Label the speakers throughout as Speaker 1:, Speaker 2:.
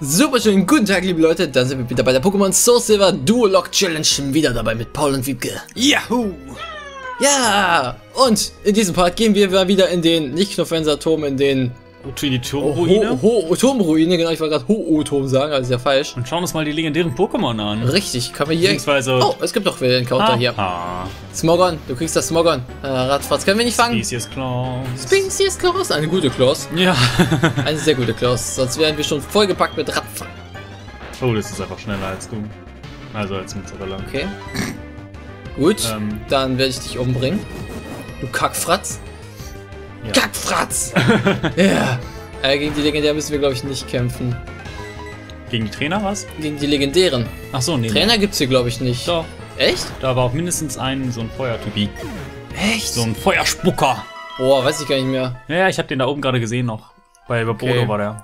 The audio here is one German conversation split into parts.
Speaker 1: Super schönen guten Tag, liebe Leute, da sind wir wieder bei der Pokémon Soul Silver Duo-Lock Challenge, wieder dabei mit Paul und Wiebke.
Speaker 2: Yahoo!
Speaker 1: Ja, und in diesem Part gehen wir mal wieder in den, nicht Knofenser-Turm, in den
Speaker 2: Turmruine.
Speaker 1: Turmruine, genau, ich wollte gerade Ho-O-Turm sagen, also ist ja falsch.
Speaker 2: Und schauen uns mal die legendären Pokémon an.
Speaker 1: Richtig, kann man hier...
Speaker 2: Beziehungsweise...
Speaker 1: Oh, es gibt doch wieder den Counter hier. Smogon, du kriegst das Smogon. Radfratz können wir nicht fangen.
Speaker 2: Species Claws.
Speaker 1: Species Claws, eine gute Claws.
Speaker 2: Ja.
Speaker 1: Eine sehr gute Claws, sonst wären wir schon vollgepackt mit Radfratz.
Speaker 2: Oh, das ist einfach schneller als du. Also als Mozzarella.
Speaker 1: Okay. Gut, dann werde ich dich umbringen. Du Kackfratz.
Speaker 2: Ja.
Speaker 1: Kackfratz! Ja. Gegen die Legendären müssen wir, glaube ich, nicht kämpfen.
Speaker 2: Gegen die Trainer was?
Speaker 1: Gegen die Legendären.
Speaker 2: Ach so, nee.
Speaker 1: Trainer gibt's hier, glaube ich, nicht.
Speaker 2: Doch.
Speaker 1: Echt?
Speaker 2: Da war auch mindestens so ein Feuertypi.
Speaker 1: Echt?
Speaker 2: So ein Feuerspucker.
Speaker 1: Boah, weiß ich gar nicht mehr.
Speaker 2: Ja, ich habe den da oben gerade gesehen noch. Bei Bobo war der.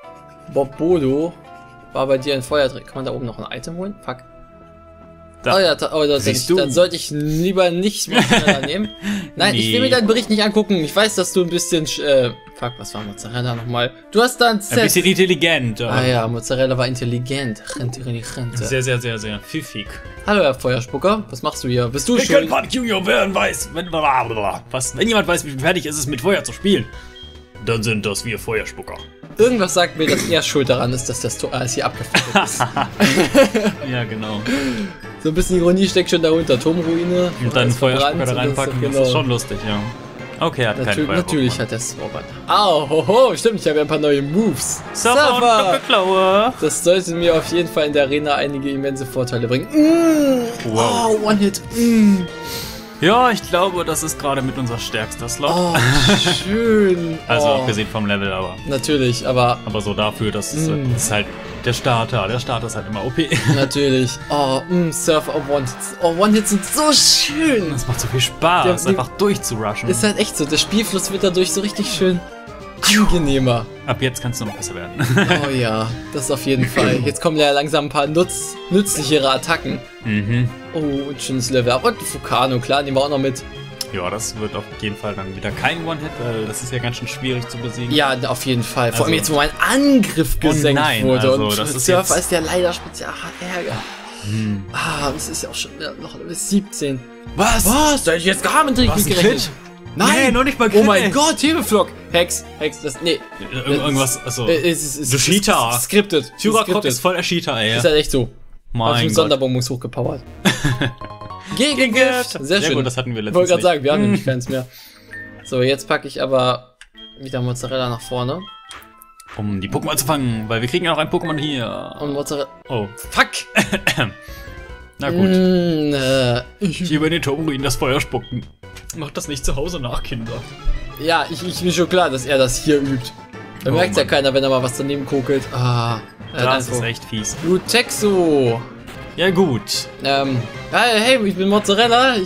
Speaker 1: Bobo war bei dir ein Feuertrick. Kann man da oben noch ein Item holen? Fuck.
Speaker 2: Da.
Speaker 1: Oh ja, dann sollte ich lieber nicht Mozzarella nehmen. Nein, nee. Ich will mir deinen Bericht nicht angucken. Ich weiß, dass du ein bisschen... fuck, was war Mozzarella nochmal? Du hast dann...
Speaker 2: Ein bisschen intelligent.
Speaker 1: Ah ja, Mozzarella war intelligent.
Speaker 2: Sehr, sehr, sehr, sehr pfiffig.
Speaker 1: Hallo, Herr Feuerspucker. Was machst du hier? Bist du schon...
Speaker 2: Junior, wer weiß, wenn jemand weiß, wie fertig ist es mit Feuer zu spielen, dann sind das wir Feuerspucker.
Speaker 1: Irgendwas sagt mir, dass er schuld daran ist, dass das Tor hier abgefuckt ist.
Speaker 2: Ja, genau.
Speaker 1: So ein bisschen Ironie steckt schon darunter. Turmruine.
Speaker 2: Und dann Feuerspucker da reinpacken,
Speaker 1: genau.
Speaker 2: Das ist schon lustig, ja. Okay, hat keinen Feuerspucker.
Speaker 1: Natürlich hat er Smogon. Au, hoho, stimmt, ich habe ja ein paar neue Moves.
Speaker 2: Surfer!
Speaker 1: Das sollte mir auf jeden Fall in der Arena einige immense Vorteile bringen. Wow. Oh, One-Hit.
Speaker 2: Ja, ich glaube, das ist gerade mit unser stärkster Slot.
Speaker 1: Oh, schön.
Speaker 2: Also abgesehen vom Level, aber...
Speaker 1: Natürlich, aber...
Speaker 2: Aber so dafür, das ist halt der Starter. Der Starter ist halt immer OP.
Speaker 1: Natürlich. Oh, Surfer One-Hits. Oh, One-Hits sind so schön.
Speaker 2: Das macht so viel Spaß, einfach durchzurushen.
Speaker 1: Ist halt echt so. Der Spielfluss wird dadurch so richtig schön angenehmer.
Speaker 2: Ab jetzt kannst du noch besser werden.
Speaker 1: Oh ja, das auf jeden Fall. Jetzt kommen ja langsam ein paar nützlichere Attacken. Oh, ein schönes Level up. Und Fukano, klar, nehmen wir auch noch mit.
Speaker 2: Ja, das wird auf jeden Fall dann wieder kein One-Hit, weil das ist ja ganz schön schwierig zu besiegen.
Speaker 1: Ja, auf jeden Fall. Vor allem jetzt, wo mein Angriff gesenkt wurde.
Speaker 2: Also,
Speaker 1: und
Speaker 2: das ist
Speaker 1: Surfer ist ja leider speziell. Ärger. Das ist ja auch schon noch bis 17. Was? Da hätte ich jetzt gar nicht gerechnet. Nein,
Speaker 2: noch nicht mal
Speaker 1: Crit. Oh mein Gott, Hebeflock. Hex, das, nee.
Speaker 2: Irgendwas, achso.
Speaker 1: Du
Speaker 2: Cheater.
Speaker 1: Skriptet.
Speaker 2: Tyrakop ist voll der Cheater, ey.
Speaker 1: Ist halt echt so.
Speaker 2: Mein Gott.
Speaker 1: Sonderbonbons hochgepowert. Gegengift. Sehr schön.
Speaker 2: Gut, das hatten wir letztens.
Speaker 1: Ich wollte gerade sagen, wir haben nämlich keins mehr. So, jetzt packe ich aber wieder Mozzarella nach vorne.
Speaker 2: Um die Pokémon zu fangen, weil wir kriegen ja noch ein Pokémon hier.
Speaker 1: Und Mozzarella...
Speaker 2: Oh.
Speaker 1: Fuck!
Speaker 2: Na gut. Ich über den Turmruinen das Feuer spucken. Macht das nicht zu Hause nach, Kinder.
Speaker 1: Ja, ich bin schon klar, dass er das hier übt. Da merkt ja keiner, wenn er mal was daneben kokelt.
Speaker 2: Das ist echt fies.
Speaker 1: Lutexo.
Speaker 2: Ja gut.
Speaker 1: Hey, ich bin Mozzarella.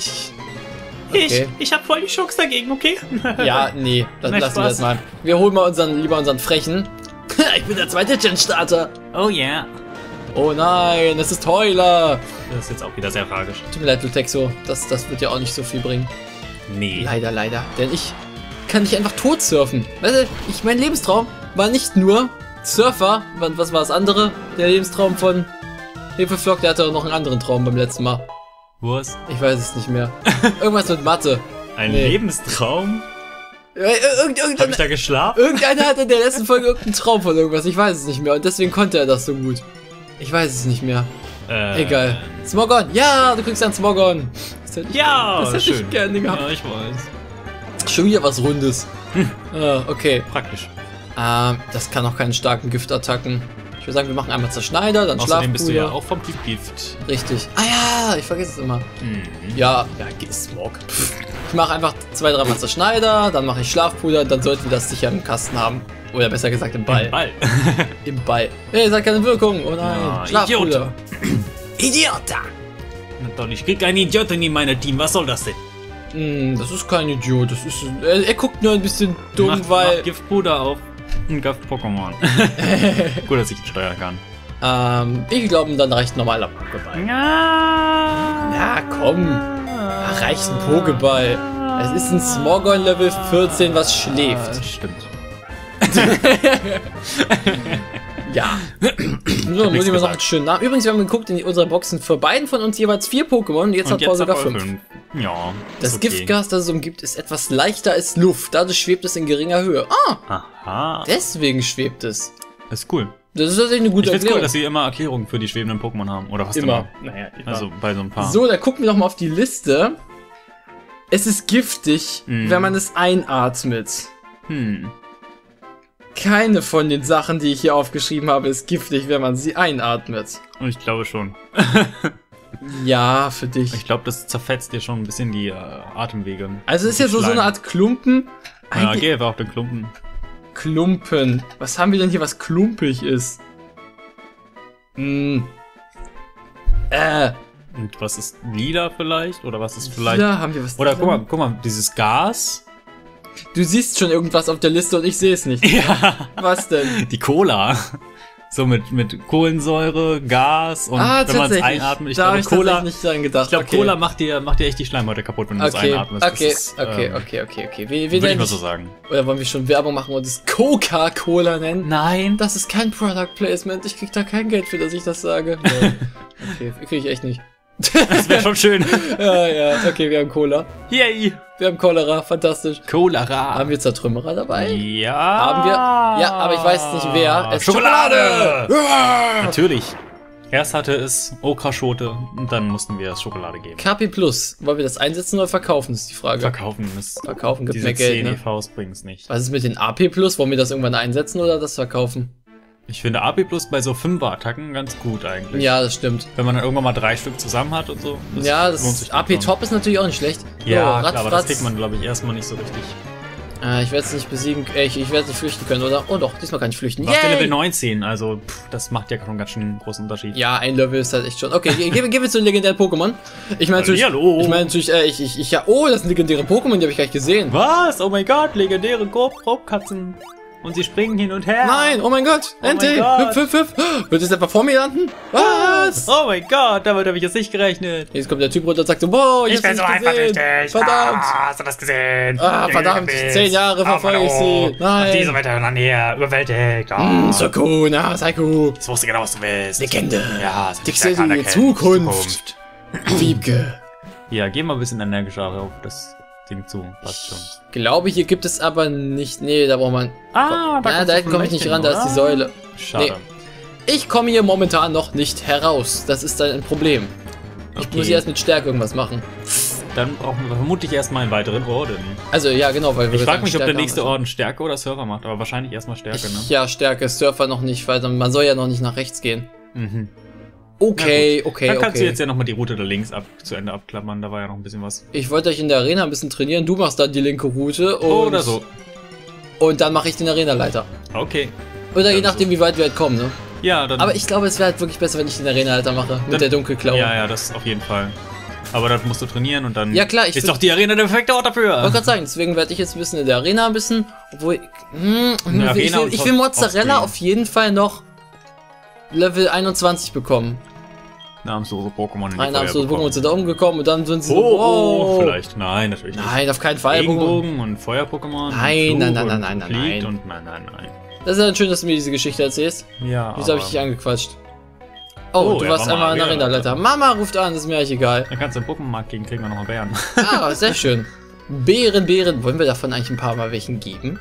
Speaker 2: Ich hab voll die Chance dagegen, okay?
Speaker 1: Ja, nee, das lassen wir das mal. Wir holen mal lieber unseren Frechen. Ich bin der zweite Gen-Starter.
Speaker 2: Oh yeah.
Speaker 1: Oh nein, es ist Heuler.
Speaker 2: Das ist jetzt auch wieder sehr tragisch.
Speaker 1: Tut mir leid, Lutexo. Das wird ja auch nicht so viel bringen.
Speaker 2: Nee.
Speaker 1: Leider. Denn ich kann nicht einfach tot surfen. Weißt du, mein Lebenstraum war nicht nur Surfer. Was war das andere? Der Lebenstraum von Hefeflock, der hatte auch noch einen anderen Traum beim letzten Mal.
Speaker 2: Was?
Speaker 1: Ich weiß es nicht mehr. Irgendwas mit Mathe.
Speaker 2: Ein Lebenstraum? Hab ich da geschlafen?
Speaker 1: Irgendeiner hatte in der letzten Folge irgendeinen Traum von irgendwas. Ich weiß es nicht mehr. Und deswegen konnte er das so gut. Ich weiß es nicht mehr. Egal. Smogon. Ja, du kriegst einen Smogon. Das hätte ich gerne gehabt.
Speaker 2: Ja, ich weiß.
Speaker 1: Schon wieder was Rundes. Okay.
Speaker 2: Praktisch.
Speaker 1: Das kann auch keine starken Giftattacken. Ich würde sagen, wir machen einmal Zerschneider, dann Schlafpuder.
Speaker 2: Außerdem bist du ja auch vom Typ Gift.
Speaker 1: Richtig. Ah ja, ich vergesse es immer. Ja, Smog. Ich mache einfach 2-3 Mal Zerschneider, dann mache ich Schlafpuder, dann sollten wir das sicher im Kasten haben. Oder besser gesagt im Ball. Im Ball. Hey, es hat keine Wirkung. Oh nein.
Speaker 2: Ja,
Speaker 1: Schlafpuder.
Speaker 2: Idiota! Doch, ich krieg einen Idioten in meinem Team. Was soll das denn?
Speaker 1: Das ist kein Idiot. Das ist. Er guckt nur ein bisschen dumm, weil.
Speaker 2: Macht Giftpuder auf ein Gift-Pokémon. Gut, dass ich ihn steuern kann.
Speaker 1: Ich glaube, dann reicht ein normaler Pokéball. Ja, komm. Reicht ein Pokéball. Es ist ein Smogon Level 14, was schläft.
Speaker 2: Stimmt.
Speaker 1: Ja. So, muss ich mal noch einen schönen Namen. Übrigens, wir haben geguckt in unsere Boxen für beiden von uns jeweils 4 Pokémon. Und jetzt hat Paul sogar 5.
Speaker 2: Ja.
Speaker 1: Das okay. Giftgas, das es umgibt, ist etwas leichter als Luft. Dadurch schwebt es in geringer Höhe. Ah! Aha. Deswegen schwebt es.
Speaker 2: Das ist cool.
Speaker 1: Das ist tatsächlich eine gute Erklärung.
Speaker 2: Cool, dass sie immer Erklärungen für die schwebenden Pokémon haben. Oder fast immer.
Speaker 1: Naja, immer.
Speaker 2: Also bei so ein paar.
Speaker 1: So, da gucken wir doch mal auf die Liste. Es ist giftig, wenn man es einatmet. Keine von den Sachen, die ich hier aufgeschrieben habe, ist giftig, wenn man sie einatmet.
Speaker 2: Und ich glaube schon.
Speaker 1: Ja, für dich.
Speaker 2: Ich glaube, das zerfetzt dir schon ein bisschen die Atemwege.
Speaker 1: Also ist ja so eine Art Klumpen.
Speaker 2: Ja, geh einfach auf den Klumpen.
Speaker 1: Klumpen. Was haben wir denn hier, was klumpig ist?
Speaker 2: Und was ist lila vielleicht? Oder was ist vielleicht...
Speaker 1: Ja, haben wir was
Speaker 2: oder guck mal, dieses Gas...
Speaker 1: Du siehst schon irgendwas auf der Liste und ich sehe es nicht.
Speaker 2: Ja.
Speaker 1: Was denn?
Speaker 2: Die Cola. So mit Kohlensäure, Gas und wenn man es einatmet.
Speaker 1: Ich glaube, Cola nicht dran gedacht.
Speaker 2: Ich glaube, Cola macht dir echt die Schleimhäute kaputt, wenn du es einatmest.
Speaker 1: Okay. Wie
Speaker 2: würde ich mal so sagen.
Speaker 1: Oder wollen wir schon Werbung machen und es Coca-Cola nennen?
Speaker 2: Nein.
Speaker 1: Das ist kein Product Placement. Ich krieg da kein Geld für, dass ich das sage. Nee. Okay, krieg ich echt nicht.
Speaker 2: Das wäre schon schön.
Speaker 1: Ja. Okay, wir haben Cola.
Speaker 2: Yay.
Speaker 1: Wir haben Cholera, fantastisch.
Speaker 2: Cholera.
Speaker 1: Haben wir Zertrümmerer dabei?
Speaker 2: Ja.
Speaker 1: Haben wir? Ja, aber ich weiß nicht wer. Es
Speaker 2: Schokolade! Natürlich. Erst hatte es Okraschote und dann mussten wir es Schokolade geben.
Speaker 1: KP Plus. Wollen wir das einsetzen oder verkaufen, ist die Frage.
Speaker 2: Verkaufen
Speaker 1: gibt mehr Geld, ne?
Speaker 2: EVs bringen's nicht.
Speaker 1: Was ist mit den AP Plus? Wollen wir das irgendwann einsetzen oder das verkaufen?
Speaker 2: Ich finde AP Plus bei so 5er-Attacken ganz gut eigentlich.
Speaker 1: Ja, das stimmt.
Speaker 2: Wenn man dann irgendwann mal 3 Stück zusammen hat und so.
Speaker 1: Ja, das AP Top ist natürlich auch nicht schlecht.
Speaker 2: Ja, klar, aber das kriegt man, glaube ich, erstmal nicht so richtig.
Speaker 1: Ich werde es nicht besiegen, ich werde nicht flüchten können, oder? Oh doch, diesmal kann ich flüchten.
Speaker 2: Du hast ja Level 19, also das macht ja schon ganz schön einen großen Unterschied.
Speaker 1: Ja, ein Level ist halt echt schon. Okay, gehen wir zu den legendären Pokémon. Ich meine natürlich, oh, das sind legendäre Pokémon, die habe ich gar nicht gesehen.
Speaker 2: Was? Oh mein Gott, legendäre Grobkatzen. Und sie springen hin und her.
Speaker 1: Nein, oh mein Gott, Ente, hüpf. Wird es etwa vor mir landen? Was?
Speaker 2: Oh mein Gott, damit habe ich jetzt nicht gerechnet.
Speaker 1: Jetzt kommt der Typ runter und sagt so, boah,
Speaker 2: ich bin so eifersüchtig.
Speaker 1: Verdammt.
Speaker 2: Hast du das gesehen?
Speaker 1: Verdammt, 10 Jahre verfolge ich sie. Nein.
Speaker 2: Diese weiter dann her, überwältigt.
Speaker 1: Sukuna, Saiku.
Speaker 2: Ich wusste genau, was du willst.
Speaker 1: Legende.
Speaker 2: Ja,
Speaker 1: die Zukunft. Wiebke.
Speaker 2: Ja, geh mal ein bisschen energischer auf das Ding zu. Passt schon.
Speaker 1: Ich glaube, hier gibt es aber nicht. Nee, da braucht man. Da komme ich nicht ran, da ist die Säule.
Speaker 2: Schade. Nee.
Speaker 1: Ich komme hier momentan noch nicht heraus. Das ist dann ein Problem. Ich muss hier erst mit Stärke irgendwas machen.
Speaker 2: Dann brauchen wir vermutlich erstmal einen weiteren Orden.
Speaker 1: Also, ja, genau, weil wir.
Speaker 2: Ich frage mich, ob der nächste Orden Stärke oder Surfer macht, aber wahrscheinlich erstmal Stärke, ne?
Speaker 1: Ja, Stärke, Surfer noch nicht, weil man soll ja noch nicht nach rechts gehen. Okay.
Speaker 2: Dann kannst du jetzt ja nochmal die Route da links zu Ende abklappern, da war ja noch ein bisschen was.
Speaker 1: Ich wollte euch in der Arena ein bisschen trainieren, du machst dann die linke Route und...
Speaker 2: Oder so.
Speaker 1: Und dann mache ich den Arenaleiter.
Speaker 2: Okay.
Speaker 1: Oder je nachdem, wie weit wir halt kommen, ne?
Speaker 2: Ja, dann...
Speaker 1: Aber ich glaube, es wäre halt wirklich besser, wenn ich den Arenaleiter mache, mit der Dunkelklaue.
Speaker 2: Ja, das auf jeden Fall. Aber dann musst du trainieren und dann...
Speaker 1: Ja klar,
Speaker 2: ist doch die Arena der perfekte Ort dafür.
Speaker 1: Ich wollte gerade sagen, deswegen werde ich jetzt ein bisschen in der Arena obwohl... Ich will Mozzarella auf jeden Fall noch Level 21 bekommen.
Speaker 2: Namenslose Pokémon
Speaker 1: Namenslose Pokémon sind da umgekommen und dann sind sie
Speaker 2: so, vielleicht. Nein, natürlich nicht.
Speaker 1: Nein, auf keinen Fall.
Speaker 2: Regenbogen und Feuer-Pokémon.
Speaker 1: Nein.
Speaker 2: Nein.
Speaker 1: Das ist ja schön, dass du mir diese Geschichte erzählst.
Speaker 2: Ja,
Speaker 1: wieso habe ich dich angequatscht? Oh, du warst einmal in der Arenaleiter. Mama ruft an, das ist mir eigentlich egal.
Speaker 2: Dann kannst du im Pokémon-Markt gegen, kriegen wir nochmal Bären.
Speaker 1: Ah, sehr schön. Beeren. Wollen wir davon eigentlich ein paar Mal welchen geben?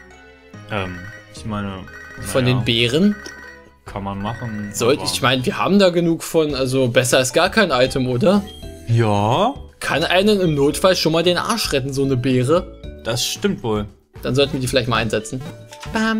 Speaker 2: Ich meine...
Speaker 1: Von den Beeren?
Speaker 2: Kann man machen.
Speaker 1: Ich meine, wir haben da genug von, also besser als gar kein Item, oder?
Speaker 2: Ja.
Speaker 1: Kann einen im Notfall schon mal den Arsch retten, so eine Beere?
Speaker 2: Das stimmt wohl.
Speaker 1: Dann sollten wir die vielleicht mal einsetzen. Bam.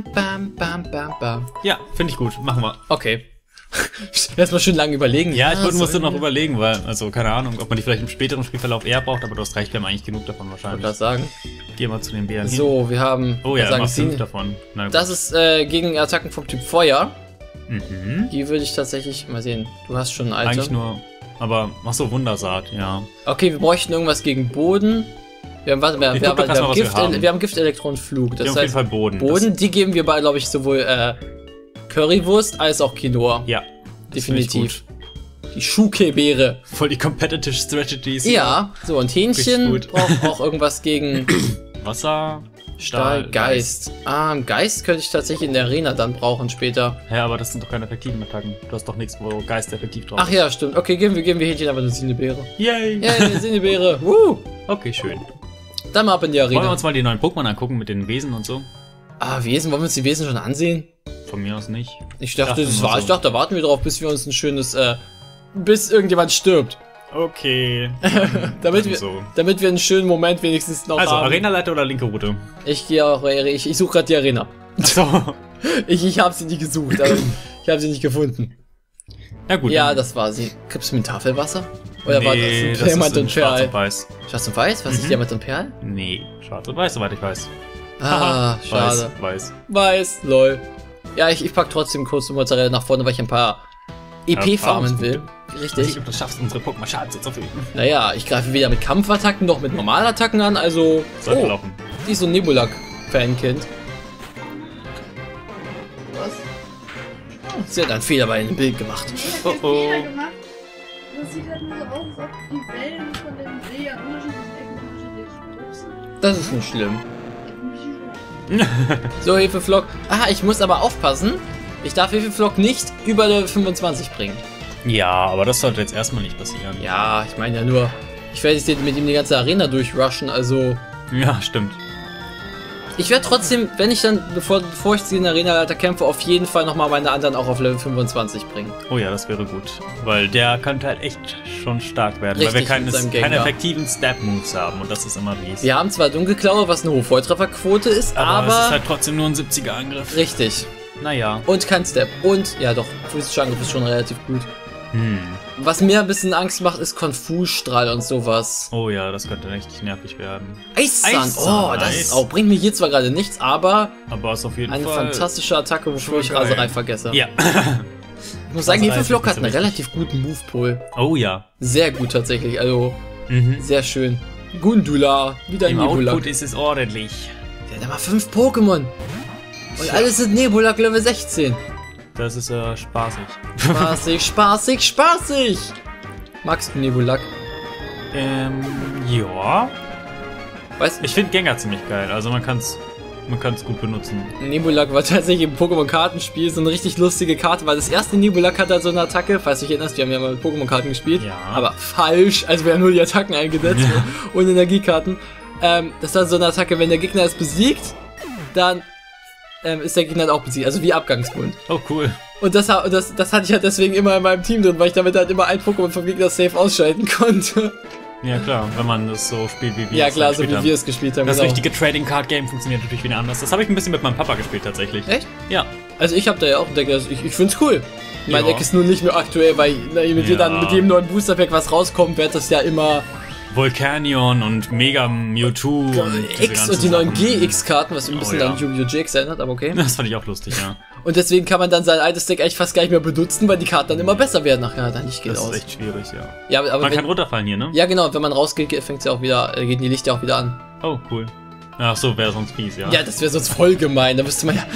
Speaker 2: Ja, finde ich gut. Machen wir.
Speaker 1: Okay. Erstmal schön lange überlegen.
Speaker 2: Ja, ich musste noch überlegen, weil, also keine Ahnung, ob man die vielleicht im späteren Spielverlauf eher braucht, aber du hast recht, wir haben eigentlich genug davon wahrscheinlich.
Speaker 1: Ich wollte das sagen.
Speaker 2: Geh mal zu den Bären hin.
Speaker 1: So, wir haben...
Speaker 2: Oh ja, immer 5 davon.
Speaker 1: Das ist gegen Attacken vom Typ Feuer. Die würde ich tatsächlich mal sehen. Du hast schon ein Item.
Speaker 2: Eigentlich nur, aber mach so Wundersaat, ja.
Speaker 1: Okay, wir bräuchten irgendwas gegen Boden. Wir haben Gift-Elektronenflug.
Speaker 2: Das heißt, auf jeden Fall
Speaker 1: Boden, die geben wir bei, glaube ich, sowohl Currywurst als auch Quinoa.
Speaker 2: Ja.
Speaker 1: Definitiv. Die Schuke-Beere.
Speaker 2: Voll die Competitive Strategies.
Speaker 1: Ja, so und Hähnchen braucht auch irgendwas gegen
Speaker 2: Wasser.
Speaker 1: Stahlgeist. Geist könnte ich tatsächlich in der Arena dann brauchen später.
Speaker 2: Ja, aber das sind doch keine effektiven Attacken. Du hast doch nichts, wo Geist effektiv drauf ist.
Speaker 1: Ach ja, stimmt. Okay, geben wir Hähnchen aber eine Sinnebeere.
Speaker 2: Yay!
Speaker 1: Yay, Sinnebeere. Woo!
Speaker 2: Okay, schön.
Speaker 1: Dann mal ab in die Arena.
Speaker 2: Wollen wir uns mal die neuen Pokémon angucken mit den Wesen und so?
Speaker 1: Wesen? Wollen wir uns die Wesen schon ansehen?
Speaker 2: Von mir aus nicht.
Speaker 1: Ich dachte, da warten wir drauf, bis wir uns ein schönes, bis irgendjemand stirbt.
Speaker 2: Okay.
Speaker 1: damit wir einen schönen Moment wenigstens noch haben.
Speaker 2: Also, Arenaleiter oder linke Route?
Speaker 1: Ich gehe auch, ich suche gerade die Arena.
Speaker 2: So.
Speaker 1: ich habe sie nicht gesucht, aber ich habe sie nicht gefunden.
Speaker 2: Na gut.
Speaker 1: Ja, das war sie. Gibt's mit Tafelwasser? Oder war das
Speaker 2: ein
Speaker 1: Diamant und
Speaker 2: Schwarz und Weiß.
Speaker 1: Schwarz und Weiß? Was ist Diamant und Perl?
Speaker 2: Nee, Schwarz und Weiß, soweit ich weiß.
Speaker 1: Schade.
Speaker 2: Weiß,
Speaker 1: lol. Ja, ich pack trotzdem kurz die Mozzarella nach vorne, weil ich ein paar EP farmen will. Richtig.
Speaker 2: Du schaffst unsere Pokémon Schaden zu verfügen.
Speaker 1: Naja, ich greife weder mit Kampfattacken noch mit Normalattacken an, also...
Speaker 2: Sollte laufen.
Speaker 1: Die ist so ein Nebulak-Fankind. Was? Sie hat einen Fehler bei einem Bild gemacht.
Speaker 3: Oh oh. Das sieht halt nur so aus, als ob die Wellen von dem See an unterschiedlichen Ecken unterschiedlich sind.
Speaker 1: Das ist nicht schlimm. So, Hefeflock. Ich muss aber aufpassen. Ich darf Hefeflock nicht über Level 25 bringen.
Speaker 2: Ja, aber das sollte jetzt erstmal nicht passieren.
Speaker 1: Ja, ich meine ja nur, ich werde jetzt mit ihm die ganze Arena durchrushen, also...
Speaker 2: Ja, stimmt.
Speaker 1: Ich werde trotzdem, wenn ich dann, bevor ich sie in der Arena-Leiter kämpfe, auf jeden Fall nochmal meine anderen auch auf Level 25 bringen.
Speaker 2: Oh ja, das wäre gut. Weil der könnte halt echt schon stark werden,
Speaker 1: richtig,
Speaker 2: weil wir keine effektiven Stab-Moves haben und das ist immer mies.
Speaker 1: Wir haben zwar Dunkelklaue, was eine hohe Volltrefferquote ist, aber...
Speaker 2: es ist halt trotzdem nur ein 70er-Angriff.
Speaker 1: Richtig.
Speaker 2: Naja.
Speaker 1: Und kein Step. Und, ja doch, physischer Angriff ist schon relativ gut. Was mir ein bisschen Angst macht, ist Konfusstrahl und sowas.
Speaker 2: Oh ja, das könnte richtig nervig werden.
Speaker 1: Eissand! Oh, das ist auch, bringt mir hier zwar gerade nichts, aber
Speaker 2: ist auf jeden
Speaker 1: eine
Speaker 2: Fall
Speaker 1: fantastische Attacke, wofür ich Raserei vergesse.
Speaker 2: Ja.
Speaker 1: Ich muss sagen, Hefeflock hat einen relativ guten Move-Pool.
Speaker 2: Oh ja.
Speaker 1: Sehr gut tatsächlich, also sehr schön. Gundula, wieder ein
Speaker 2: Nebulak.
Speaker 1: Nebulak.
Speaker 2: Output ist es ordentlich.
Speaker 1: Der hat immer 5 Pokémon. Und alles sind Nebulak Level 16.
Speaker 2: Das ist
Speaker 1: spaßig. Spaßig. Magst du Nebulak?
Speaker 2: Ja.
Speaker 1: Weißt du?
Speaker 2: Ich finde Gengar ziemlich geil, also man kann's gut benutzen.
Speaker 1: Nebulak war tatsächlich im Pokémon-Kartenspiel so eine richtig lustige Karte, weil das erste Nebulak hat halt so eine Attacke, falls du dich erinnerst, wir haben ja mal mit Pokémon-Karten gespielt, aber falsch, also wir haben nur die Attacken eingesetzt und Energiekarten. Das war so eine Attacke, wenn der Gegner es besiegt, dann ist der Gegner halt auch besiegt, also wie Abgangsbund.
Speaker 2: Oh cool.
Speaker 1: Und das hatte ich halt deswegen immer in meinem Team drin, weil ich damit halt immer ein Pokémon vom Gegner safe ausschalten konnte.
Speaker 2: Ja klar, wenn man das so spielt, wie wir
Speaker 1: ja klar, so wie wir es gespielt haben.
Speaker 2: Das richtige Trading Card Game funktioniert natürlich wieder anders. Das habe ich ein bisschen mit meinem Papa gespielt tatsächlich.
Speaker 1: Echt?
Speaker 2: Ja.
Speaker 1: Also ich habe da ja auch ein Deck, also ich find's cool. Mein Deck ist nur nicht mehr aktuell, weil mit jedem neuen Booster Pack, was rauskommt, wird das ja immer...
Speaker 2: Volcanion und Mega Mewtwo
Speaker 1: und X und die neuen GX-Karten, was ein bisschen an Yu-Gi-Oh! GX erinnert, aber okay.
Speaker 2: Das fand ich auch lustig, ja.
Speaker 1: Und deswegen kann man dann sein altes Deck eigentlich fast gar nicht mehr benutzen, weil die Karten dann immer besser werden nachher. Dann nicht geht
Speaker 2: das
Speaker 1: aus.
Speaker 2: Das ist echt schwierig, ja.
Speaker 1: Aber
Speaker 2: man kann runterfallen hier, ne?
Speaker 1: Ja genau, wenn man rausgeht, fängt's ja auch wieder, gehen die Lichter auch wieder an.
Speaker 2: Oh, cool. Ach so, wäre sonst fies, ja.
Speaker 1: Ja, das wäre sonst voll gemein, da müsste man ja...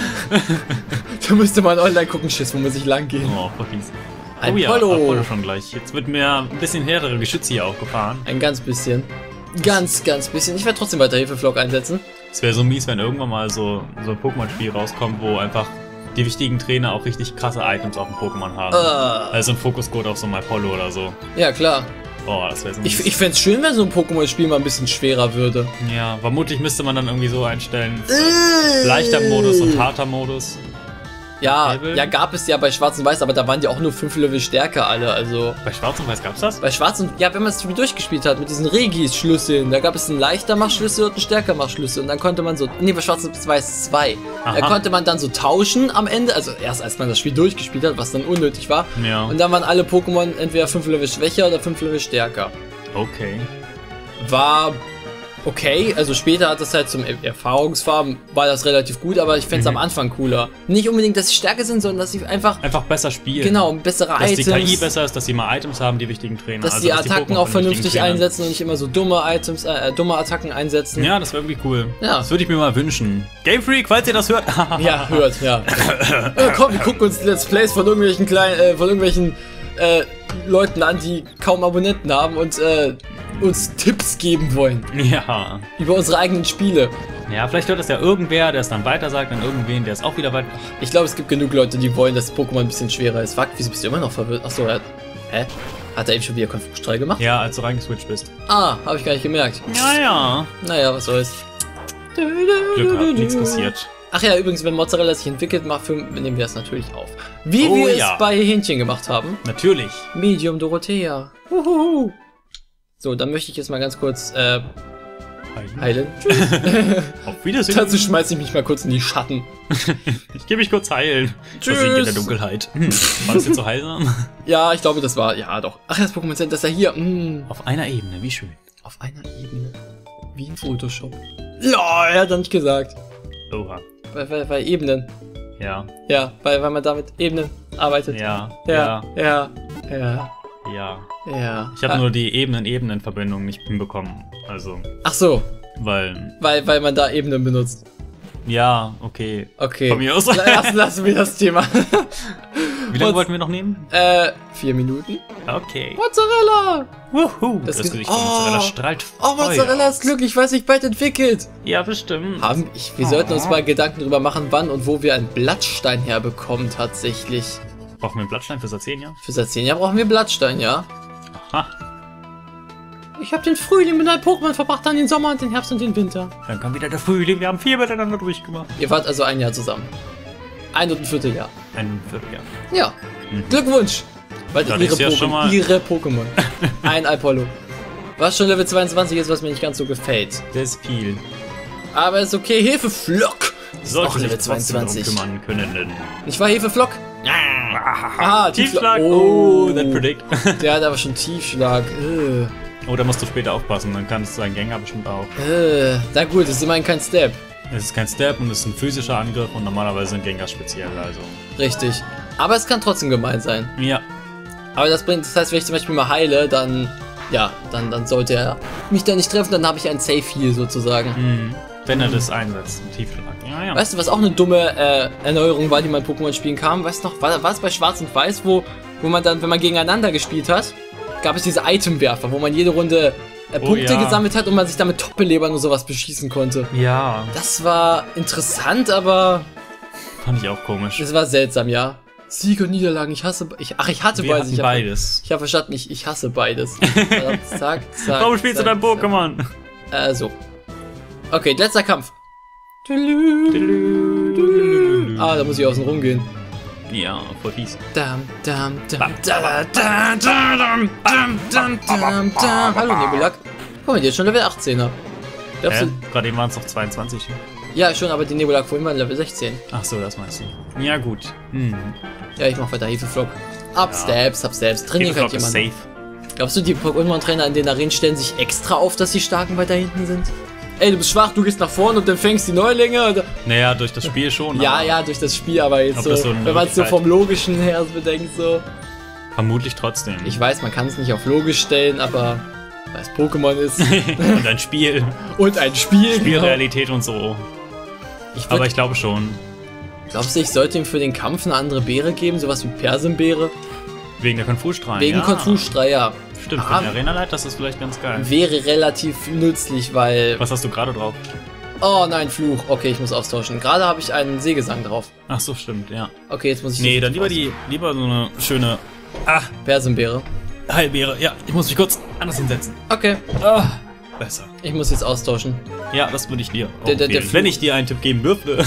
Speaker 1: da müsste man online gucken, Schiss, wo man sich lang geht.
Speaker 2: Oh, voll fies.
Speaker 1: Ein
Speaker 2: Apollo schon gleich. Jetzt wird mir ein bisschen härtere Geschütze hier auch gefahren.
Speaker 1: Ein ganz bisschen. Ganz bisschen. Ich werde trotzdem weiter Hefeflock einsetzen.
Speaker 2: Es wäre so mies, wenn irgendwann mal so ein Pokémon-Spiel rauskommt, wo einfach die wichtigen Trainer auch richtig krasse Items auf dem Pokémon haben. Also ein Fokuscode auf so ein Apollo oder so.
Speaker 1: Ja, klar.
Speaker 2: Boah, das wäre so mies.
Speaker 1: Ich fände es schön, wenn so ein Pokémon-Spiel mal ein bisschen schwerer würde.
Speaker 2: Ja, vermutlich müsste man dann irgendwie so einstellen. Leichter Modus und harter Modus.
Speaker 1: Ja, gab es ja bei Schwarz und Weiß, aber da waren die auch nur 5 Level stärker alle, also...
Speaker 2: Bei Schwarz und Weiß gab's das?
Speaker 1: Bei Schwarz und... Ja, wenn man das Spiel durchgespielt hat, mit diesen Regis-Schlüsseln, da gab es einen leichter Machschlüssel und einen stärker Machschlüssel und dann konnte man so... Nee, bei Schwarz und Weiß 2. Da konnte man dann so tauschen am Ende, also erst als man das Spiel durchgespielt hat, was dann unnötig war.
Speaker 2: Ja.
Speaker 1: Und dann waren alle Pokémon entweder 5 Level schwächer oder 5 Level stärker.
Speaker 2: Okay.
Speaker 1: War... Okay, also später hat das halt zum Erfahrungsfarben, war das relativ gut, aber ich fände es am Anfang cooler. Nicht unbedingt, dass sie stärker sind, sondern dass sie einfach
Speaker 2: besser spielen.
Speaker 1: Genau, bessere
Speaker 2: dass
Speaker 1: Items.
Speaker 2: Dass die KI besser ist, dass sie mal Items haben, die wichtigen Trainer.
Speaker 1: Dass die Attacken auch vernünftig einsetzen und nicht immer so dumme Items, dumme Attacken einsetzen.
Speaker 2: Ja, das wäre irgendwie cool.
Speaker 1: Ja.
Speaker 2: Das würde ich mir mal wünschen. Game Freak, falls ihr das hört.
Speaker 1: Ja, hört, ja. Komm, wir gucken uns Let's Plays von irgendwelchen Leuten an, die kaum Abonnenten haben und uns Tipps geben wollen.
Speaker 2: Ja.
Speaker 1: Über unsere eigenen Spiele.
Speaker 2: Ja, vielleicht hört das ja irgendwer, der es dann weiter sagt, an irgendwen, der es auch wieder weiter...
Speaker 1: Ich glaube, es gibt genug Leute, die wollen, dass Pokémon ein bisschen schwerer ist. Fuck, wieso bist du immer noch verwirrt? Achso, hä? Hat er eben schon wieder Konfliktstrahl gemacht?
Speaker 2: Ja, als du reingeswitcht bist.
Speaker 1: Ah, habe ich gar nicht gemerkt.
Speaker 2: Ja.
Speaker 1: Naja, was soll's.
Speaker 2: Glück gehabt, nichts passiert.
Speaker 1: Ach ja, übrigens, wenn Mozzarella sich entwickelt, nehmen wir es natürlich auf. Wie wir es bei Hähnchen gemacht haben.
Speaker 2: Natürlich.
Speaker 1: Medium Dorothea. Uhuhu. So, dann möchte ich jetzt mal ganz kurz heilen. Tschüss.
Speaker 2: Auf Wiedersehen.
Speaker 1: Dazu schmeiße ich mich mal kurz in die Schatten.
Speaker 2: Ich gehe mich kurz heilen.
Speaker 1: Tschüss.
Speaker 2: Versinke in der Dunkelheit. War das jetzt so heilsam?
Speaker 1: Ja, ich glaube, das war... Ja, doch. Ach, das Pokémon Center ist ja hier.
Speaker 2: Auf einer Ebene, wie schön.
Speaker 1: Auf einer Ebene. Wie in Photoshop. Ja, er hat nicht gesagt.
Speaker 2: Oha.
Speaker 1: Bei Ebenen.
Speaker 2: Ja.
Speaker 1: Ja, weil man da mit Ebenen arbeitet.
Speaker 2: Ja.
Speaker 1: Ja. Ja.
Speaker 2: Ich habe nur die Ebenen-Verbindung nicht hinbekommen. Also.
Speaker 1: Ach so.
Speaker 2: Weil
Speaker 1: man da Ebenen benutzt.
Speaker 2: Ja, okay.
Speaker 1: Okay.
Speaker 2: Von mir aus.
Speaker 1: Lassen wir das Thema.
Speaker 2: Wie lange wollten wir noch nehmen?
Speaker 1: 4 Minuten.
Speaker 2: Okay.
Speaker 1: Mozzarella!
Speaker 2: Wuhu! Das Gesicht von Mozzarella strahlt Feuer.
Speaker 1: Oh, Mozzarella ist glücklich, weil sich bald entwickelt.
Speaker 2: Ja, bestimmt.
Speaker 1: Wir sollten uns mal Gedanken darüber machen, wann und wo wir einen Blattstein herbekommen tatsächlich.
Speaker 2: Brauchen wir einen Blattstein für Sazenia?
Speaker 1: Für Sazenia brauchen wir Blattstein, ja.
Speaker 2: Aha.
Speaker 1: Ich habe den Frühling mit einem Pokémon verbracht, dann den Sommer und den Herbst und den Winter.
Speaker 2: Dann kam wieder der Frühling, wir haben 4 miteinander durchgemacht.
Speaker 1: Ihr wart also ein Jahr zusammen. 1 und ein Vierteljahr.
Speaker 2: Ein Vierteljahr.
Speaker 1: Ja. Glückwunsch! Weil
Speaker 2: Ja,
Speaker 1: ihre Pokémon. Ein Alpollo. Was schon Level 22 ist, was mir nicht ganz so gefällt.
Speaker 2: Das ist viel.
Speaker 1: Aber ist okay. Hefeflock!
Speaker 2: Sollte
Speaker 1: auch
Speaker 2: sich
Speaker 1: Level
Speaker 2: trotzdem
Speaker 1: 22
Speaker 2: kümmern können.
Speaker 1: Nicht wahr, Hefeflock? Ah,
Speaker 2: Tiefschlag!
Speaker 1: Oh,
Speaker 2: that predict.
Speaker 1: Der hat aber schon Tiefschlag.
Speaker 2: Oh, da musst du später aufpassen, dann kannst du seinen Gänger bestimmt auch.
Speaker 1: Na gut, das ist immerhin kein Step.
Speaker 2: Es ist kein Step und es ist ein physischer Angriff und normalerweise sind Gänger speziell, also.
Speaker 1: Richtig. Aber es kann trotzdem gemein sein.
Speaker 2: Ja.
Speaker 1: Aber das heißt, wenn ich zum Beispiel mal heile, dann, ja, dann sollte er mich da nicht treffen, dann habe ich ein Safe Heal sozusagen.
Speaker 2: Wenn er das einsetzt, ein Tiefschlag. Ja.
Speaker 1: Weißt du, was auch eine dumme Erneuerung war, die man Pokémon spielen kam? Weißt du noch, war es bei Schwarz und Weiß, wo man dann, wenn man gegeneinander gespielt hat, gab es diese Itemwerfer, wo man jede Runde Punkte gesammelt hat und man sich damit Top-Belebern und sowas beschießen konnte.
Speaker 2: Ja.
Speaker 1: Das war interessant, aber...
Speaker 2: Fand ich auch komisch.
Speaker 1: Es war seltsam, ja. Sieg und Niederlagen, ich hatte beides.
Speaker 2: Beides.
Speaker 1: Ich habe verstanden, ich hasse beides. Zack, zack.
Speaker 2: Warum spielst du dein Pokémon?
Speaker 1: So. Okay, letzter Kampf. Ah, da muss ich außen rumgehen.
Speaker 2: Ja, voll fies.
Speaker 1: Hallo Nebulak. Guck mal, die ist schon Level 18er.
Speaker 2: Gerade eben waren es noch 22.
Speaker 1: Ja, schon, aber die Nebulak vorhin waren Level 16.
Speaker 2: Ach so, das meinst du. Ja, gut.
Speaker 1: Ja, ich mach weiter Hefeflock. Up-Steps. Trainieren kann jemand.
Speaker 2: Safe.
Speaker 1: Glaubst du, die Pokémon-Trainer in den Arenen stellen sich extra auf, dass die Starken weiter hinten sind? Ey, du bist schwach, du gehst nach vorne und dann fängst die Neulinge. Oder?
Speaker 2: Naja, durch das Spiel schon.
Speaker 1: Ja, durch das Spiel, aber jetzt so, wenn man es so vom Logischen her bedenkt, so.
Speaker 2: Vermutlich trotzdem.
Speaker 1: Ich weiß, man kann es nicht auf logisch stellen, aber weil es Pokémon ist.
Speaker 2: Und ein Spiel. Spielrealität genau. Und so. Aber ich glaube schon.
Speaker 1: Glaubst du, ich sollte ihm für den Kampf eine andere Beere geben? Sowas wie Persenbeere?
Speaker 2: Wegen der Konfusstrahl.
Speaker 1: Wegen Konfusstrahl, ja.
Speaker 2: Stimmt, für den Arena-Leiter ist das vielleicht ganz geil.
Speaker 1: Wäre relativ nützlich, weil...
Speaker 2: Was hast du gerade drauf?
Speaker 1: Oh nein, Fluch. Okay, ich muss austauschen. Gerade habe ich einen Seegesang drauf.
Speaker 2: Ach so, stimmt, ja.
Speaker 1: Okay, jetzt muss ich...
Speaker 2: Nee, dann lieber so eine schöne...
Speaker 1: Persenbeere.
Speaker 2: Heilbeere, ja. Ich muss mich kurz anders hinsetzen.
Speaker 1: Okay.
Speaker 2: Besser.
Speaker 1: Ich muss jetzt austauschen.
Speaker 2: Ja, das würde ich dir auch
Speaker 1: wenn
Speaker 2: ich dir einen Tipp geben dürfte.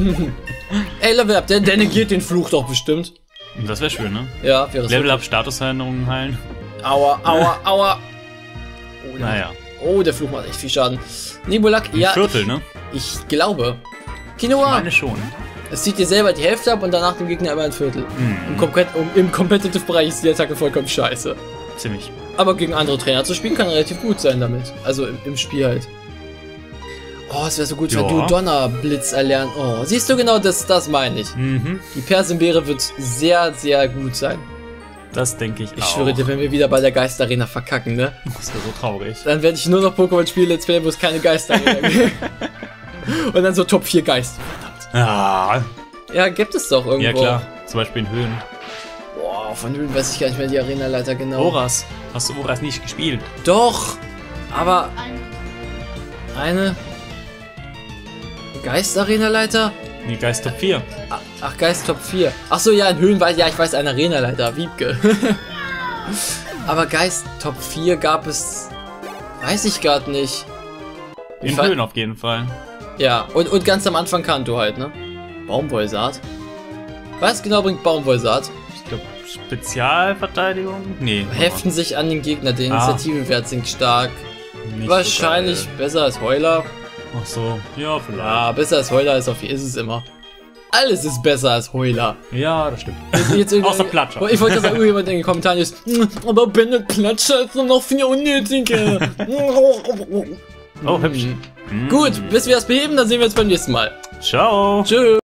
Speaker 1: Ey, Level Up, der negiert den Fluch doch bestimmt.
Speaker 2: Das wäre schön, ne?
Speaker 1: Ja, wäre es.
Speaker 2: Level Up, Statusveränderungen heilen.
Speaker 1: Aua. Oh,
Speaker 2: naja.
Speaker 1: Oh, der Fluch macht echt viel Schaden. Nebulak, ja.
Speaker 2: Viertel, ne?
Speaker 1: Ich glaube. Quinoa.
Speaker 2: Ich meine schon.
Speaker 1: Es zieht dir selber die Hälfte ab und danach dem Gegner immer ein Viertel. Im Competitive-Bereich ist die Attacke vollkommen scheiße.
Speaker 2: Ziemlich.
Speaker 1: Aber gegen andere Trainer zu spielen kann relativ gut sein damit. Also im Spiel halt. Oh, es wäre so gut, wenn du Donnerblitz erlernen. Oh, siehst du, genau das meine ich. Die Persenbeere wird sehr, sehr gut sein.
Speaker 2: Das denke ich auch.
Speaker 1: Ich schwöre dir, wenn wir wieder bei der Geisterarena verkacken, ne?
Speaker 2: Das wäre so traurig.
Speaker 1: Dann werde ich nur noch Pokémon-Spiele Let's Play, wo es keine Geisterarena gibt. Und dann so Top 4 Geister.
Speaker 2: Verdammt.
Speaker 1: Ja, gibt es doch irgendwo.
Speaker 2: Ja klar, zum Beispiel in Höhen.
Speaker 1: Boah, von Höhen weiß ich gar nicht mehr die Arena-Leiter genau.
Speaker 2: Oras. Hast du Oras nicht gespielt?
Speaker 1: Doch! Aber eine Geist-Arena-Leiter?
Speaker 2: Nee, Geist Top 4.
Speaker 1: Ach, Geist Top 4. Achso, ja, in Höhlenwald, ja, ich weiß, ein Arena-Leiter, Wiebke. Aber Geist Top 4 gab es, weiß ich gerade nicht.
Speaker 2: In Höhlen auf jeden Fall.
Speaker 1: Ja, und ganz am Anfang Kanto halt, ne? Baumwollsaat. Was genau bringt Baumwollsaat?
Speaker 2: Ich glaube, Spezialverteidigung? Nee.
Speaker 1: Heften sich an den Gegner, der Initiativenwert sinkt stark. Nicht wahrscheinlich so besser als Heuler.
Speaker 2: Ach so, ja, vielleicht.
Speaker 1: Ja, besser als Heuler ist es immer. Alles ist besser als Heuler.
Speaker 2: Ja, das stimmt.
Speaker 1: Jetzt
Speaker 2: außer Platscher.
Speaker 1: Ich wollte sagen, irgendjemand in den Kommentaren ist, aber Bennett Platscher ist nur noch viel unnötiger.
Speaker 2: Oh, hübsch.
Speaker 1: Gut, bis wir das beheben, dann sehen wir uns beim nächsten Mal.
Speaker 2: Ciao.
Speaker 1: Tschüss.